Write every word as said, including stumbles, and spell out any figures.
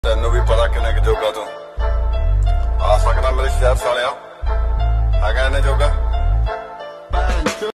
ਤੈਨੂੰ ਵੀ ਪਤਾ ਕਿੰਨੇ ਕੁ ਜੋਗਾ ਤੂੰ ਆ ਸਕਦਾ ਮੇਰੇ ਸ਼ਹਿਰ ਸਾਲਿਆ।